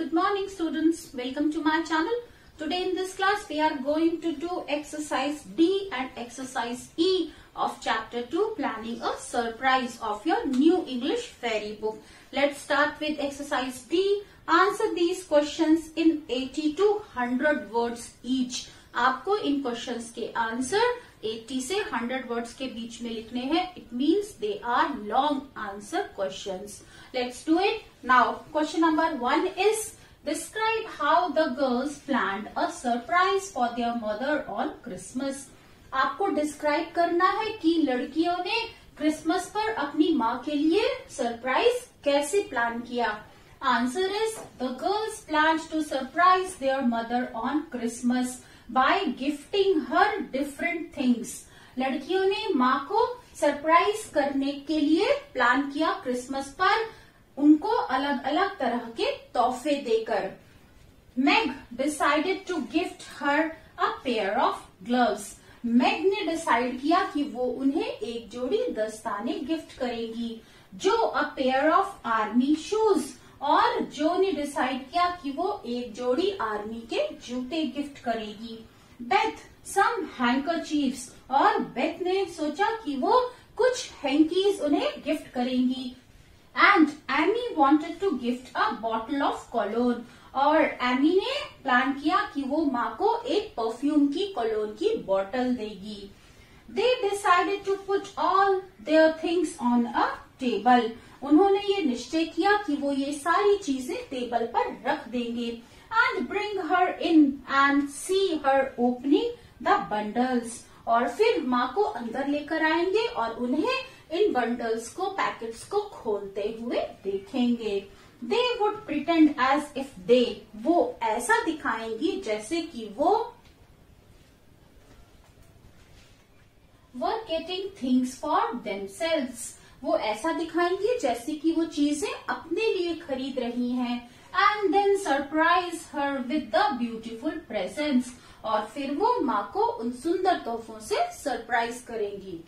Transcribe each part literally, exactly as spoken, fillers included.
Good morning students. Welcome to my channel. Today in this class we are going to do exercise D and exercise E of chapter two, planning a surprise of your new English fairy book. Let's start with exercise D. Answer these questions in eighty to one hundred words each. आपको इन questions के answer अस्सी से one hundred words के बीच में लिखने हैं. It means they are long answer questions. Let's do it now. Question number one is describe how the girls planned a surprise for their mother on Christmas. आपको describe करना है कि लड़कियों ने क्रिसमस पर अपनी माँ के लिए सरप्राइज कैसे प्लान किया. Answer is the girls planned to surprise their mother on Christmas by gifting her different things. लड़कियों ने माँ को सरप्राइज करने के लिए प्लान किया क्रिसमस पर, उनको अलग अलग तरह के तोहफे देकर. Meg decided to gift her a pair of gloves. Meg ने डिसाइड किया कि वो उन्हें एक जोड़ी दस्ताने गिफ्ट करेगी. Jo a pair of army shoes. और जो ने डिसाइड किया कि वो एक जोड़ी आर्मी के जूते गिफ्ट करेगी. Beth some handkerchiefs. और बेथ ने सोचा कि वो कुछ हैंकीज उन्हें गिफ्ट करेंगी. And Amy wanted to gift a bottle of cologne. और एमी ने प्लान किया कि वो माँ को एक परफ्यूम की कोलोन की बॉटल देगी. They decided to put all their things on a table. उन्होंने ये निश्चय किया कि वो ये सारी चीजें टेबल पर रख देंगे. And bring her in and see her opening the bundles. और फिर माँ को अंदर लेकर आएंगे और उन्हें इन बंडल्स को, पैकेट्स को खोलते हुए देखेंगे. They would pretend as if they. वो ऐसा दिखाएंगी जैसे कि वो were getting things for themselves. वो ऐसा दिखाएंगे जैसे कि वो चीजें अपने लिए खरीद रही हैं. And then surprise her with the beautiful presents. और फिर वो माँ को उन सुंदर तोहफों से सरप्राइज करेंगी.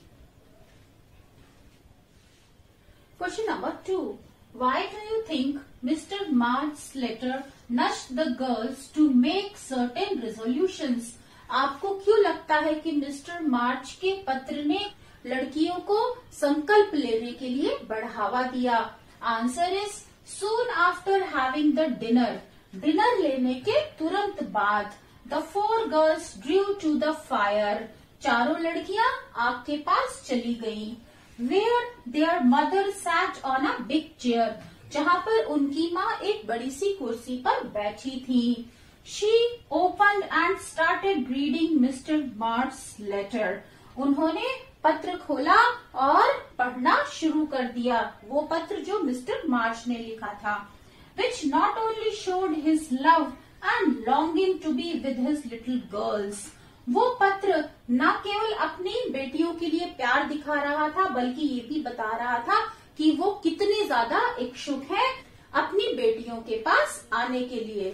Question number two. Why do you think Mr March letter nudged the girls to make certain resolutions. आपको क्यों लगता है कि मिस्टर मार्च के पत्र ने लड़कियों को संकल्प लेने के लिए बढ़ावा दिया. Answer is soon after having the dinner. Dinner लेने के तुरंत बाद the four girls drew to the fire. चारों लड़कियां आग के पास चली गईं. Where their mother sat on a big chair. जहां पर उनकी माँ एक बड़ी सी कुर्सी पर बैठी थी. She opened and started reading Mr March letter. उन्होंने पत्र खोला और पढ़ना शुरू कर दिया. वो पत्र जो मिस्टर मार्च ने लिखा था. Which not only showed his love and longing to be with his little girls. वो पत्र न केवल अपनी बेटियों के लिए प्यार दिखा रहा था, बल्कि ये भी बता रहा था कि वो कितने ज्यादा इच्छुक हैं अपनी बेटियों के पास आने के लिए.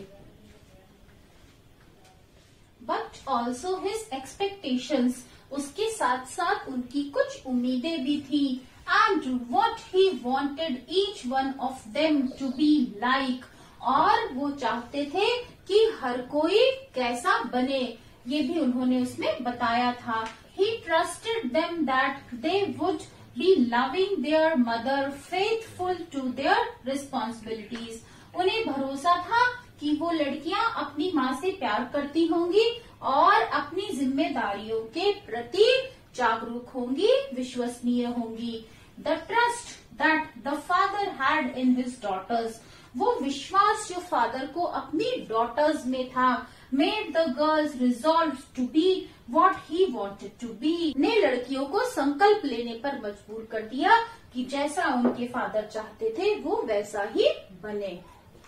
But also his expectations. उसके साथ साथ उनकी कुछ उम्मीदें भी थी. And what he wanted each one of them to be like. और वो चाहते थे कि हर कोई कैसा बने, ये भी उन्होंने उसमें बताया था. He trusted them that they would be loving their mother faithful to their responsibilities. उन्हें भरोसा था कि वो लड़कियां अपनी माँ से प्यार करती होंगी और अपनी जिम्मेदारियों के प्रति जागरूक होंगी, विश्वसनीय होंगी. The trust that the father had in his daughters. वो विश्वास जो फादर को अपनी डॉटर्स में था, made the girls resolve to be what he wanted to be. ने लड़कियों को संकल्प लेने पर मजबूर कर दिया कि जैसा उनके फादर चाहते थे वो वैसा ही बने.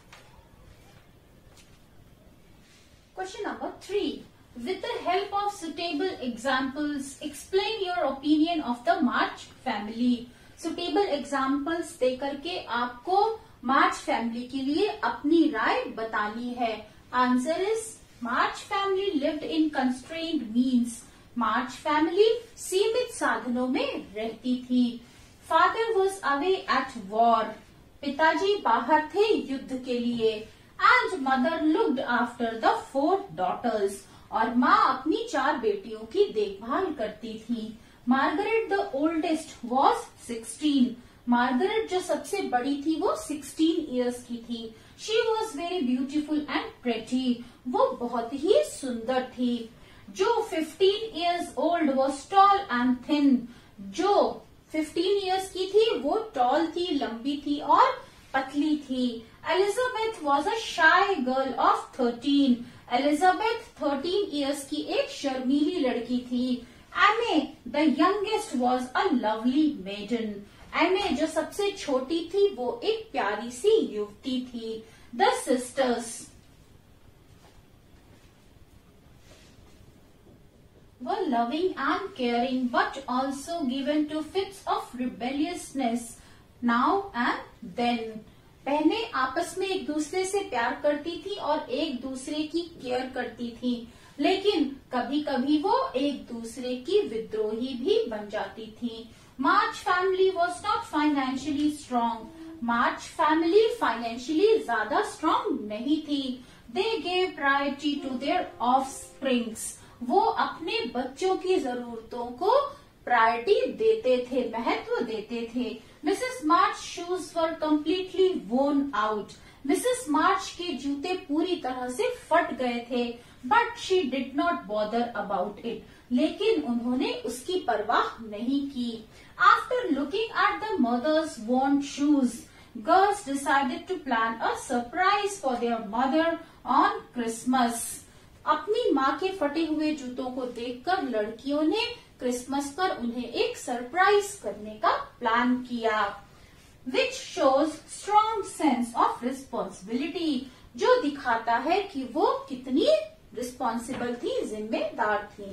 Question number three. With the help of suitable examples, explain your opinion of the March family. Suitable examples देकर के आपको March family के लिए अपनी राय बतानी है. Answer is March family lived in constrained means. March family सीमित साधनों में रहती थी. Father was away at war. पिताजी बाहर थे युद्ध के लिए. And mother looked after the four daughters, और माँ अपनी चार बेटियों की देखभाल करती थी। Margaret the oldest was sixteen, Margaret जो सबसे बड़ी थी वो सिक्सटीन ईयर्स की थी। She was very beautiful and pretty, वो बहुत ही सुंदर थी। Jo fifteen years old was tall and thin, Jo fifteen years की थी वो टॉल थी, लंबी थी और पतली थी। Elizabeth was a shy girl of thirteen, Elizabeth thirteen years की एक शर्मीली लड़की थी। Amy the youngest was a lovely maiden, Amy जो सबसे छोटी थी वो एक प्यारी सी युवती थी। The sisters were loving and caring but also given to fits of rebelliousness now and then. बहनें आपस में एक दूसरे से प्यार करती थी और एक दूसरे की केयर करती थी, लेकिन कभी कभी वो एक दूसरे की विद्रोही भी बन जाती थी। March family was not financially strong, March family financially ज्यादा स्ट्रॉन्ग नहीं थी। They gave priority to their offsprings, वो अपने बच्चों की जरूरतों को प्रायोरिटी देते थे, महत्व देते थे। Mrs March shoes were completely worn out, Mrs March के जूते पूरी तरह से फट गए थे। But she did not bother about it, लेकिन उन्होंने उसकी परवाह नहीं की। After looking at the mother's worn shoes, girls decided to plan a surprise for their mother on Christmas. अपनी माँ के फटे हुए जूतों को देखकर लड़कियों ने क्रिसमस पर उन्हें एक सरप्राइज करने का प्लान किया। Which shows strong sense of responsibility, जो दिखाता है कि वो कितनी रिस्पॉन्सिबल थी, जिम्मेदार थी।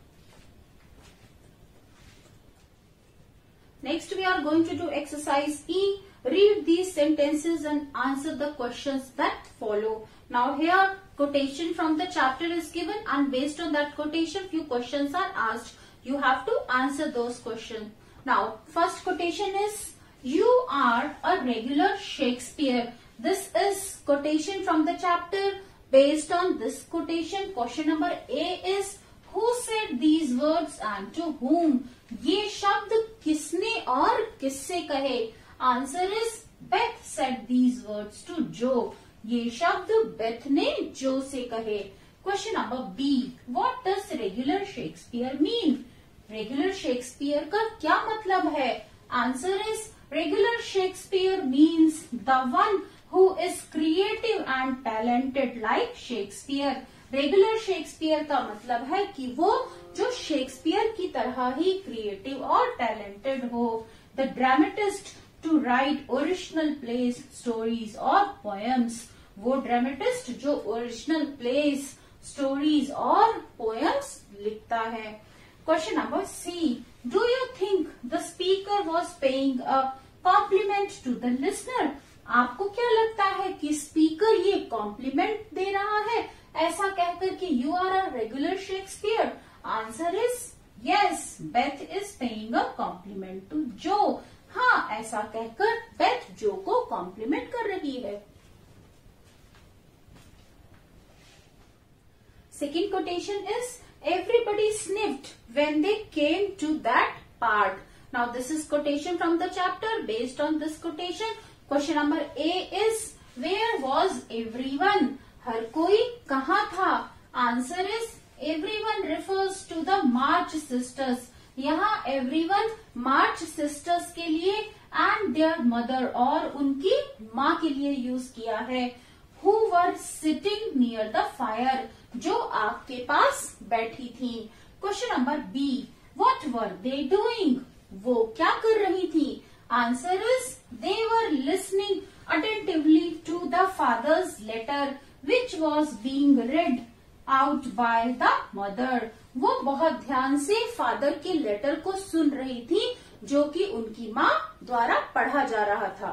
Next we are going to do exercise E. Read these sentences and answer the questions that follow. Now here quotation from the chapter is given and based on that quotation few questions are asked. You have to answer those questions. Now first quotation is, you are a regular Shakespeare. This is quotation from the chapter. Based on this quotation, question number A is, who said these words and to whom? ये शब्द किसने और किससे कहे? Answer is Beth said these words to Jo, ये शब्द Beth ने Jo से कहे। Question number B, what does regular Shakespeare mean? Regular Shakespeare का क्या मतलब है? Answer is regular Shakespeare means the one who is creative and talented like Shakespeare. Regular Shakespeare का मतलब है कि वो जो शेक्सपियर की तरह ही क्रिएटिव और टैलेंटेड हो। The dramatist to write original plays, stories और पोएम्स, वो ड्रामेटिस्ट जो ओरिजिनल प्लेस, स्टोरीज और पोएम्स लिखता है। Question number C, do you think the speaker was paying a compliment to the listener? आपको क्या लगता है कि स्पीकर ये कॉम्प्लीमेंट दे रहा है ऐसा कहकर कि you are a regular Shakespeare? Answer is yes, Beth is paying a compliment to Jo. हाँ, ऐसा कहकर बेथ जो को कॉम्प्लीमेंट कर रही है। Second quotation is, everybody sniffed when they came to that part. Now this is quotation from the chapter. Based on this quotation, question number A is, where was everyone? हर कोई कहाँ था? Answer is, everyone refers to the March sisters. यहाँ everyone March sisters के लिए and there mother और उनकी माँ के लिए यूज किया है। Who were sitting near the fire, जो आग के पास बैठी थी। Question number B, what were they doing? वो क्या कर रही थी? Answer is, they were listening attentively to the father's letter which was being read out by the mother. वो बहुत ध्यान से फादर के लेटर को सुन रही थी जो कि उनकी माँ द्वारा पढ़ा जा रहा था।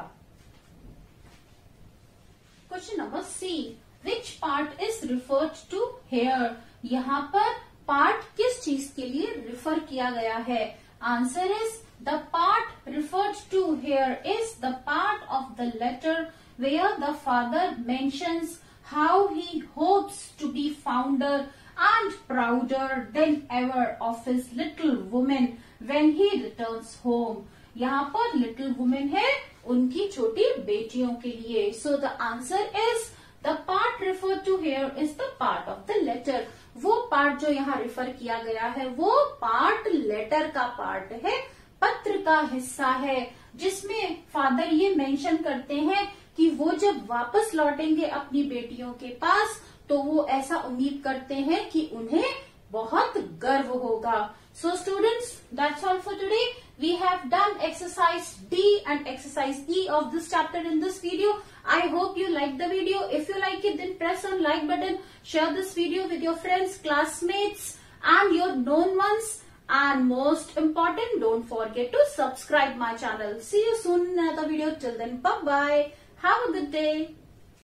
Question number C, which part is referred to here? यहाँ पर पार्ट किस चीज के लिए रिफर किया गया है? Answer is, the part referred to here is the part of the letter where the father mentions how he hopes to be fonder and prouder than ever of his little woman when he returns home. यहाँ पर little woman है उनकी छोटी बेटियों के लिए. So the answer is the part referred to here is the part of the letter. वो part जो यहाँ refer किया गया है वो part letter का part है, पत्र का हिस्सा है, जिसमें फादर ये मेंशन करते हैं कि वो जब वापस लौटेंगे अपनी बेटियों के पास तो वो ऐसा उम्मीद करते हैं कि उन्हें बहुत गर्व होगा. So students, that's all for today. We have done exercise D and exercise E of this chapter in this video. I hope you like the video. If you like it, then press on like button. Share this video with your friends, classmates and your known ones. And most important, don't forget to subscribe my channel. See you soon in another video. Till then, bye bye. Have a good day.